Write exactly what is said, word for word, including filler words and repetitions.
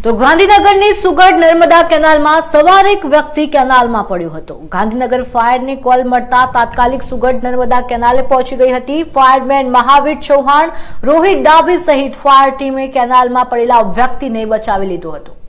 તો ગાંધીનગરની સુગઢ નર્મદા કેનાલમાં સવારે એક વ્યક્તિ કેનાલમાં પડ્યો હતો। ગાંધીનગર ફાયરની કોલ મળતા તાત્કાલિક સુગઢ નર્મદા કેનાલે પહોંચી ગઈ હતી। ફાયરમેન મહાવીર ચૌહાણ, રોહિત ડાભી સહિત ફાયર ટીમે કેનાલમાં પડેલા વ્યક્તિને બચાવી લીધો હતો।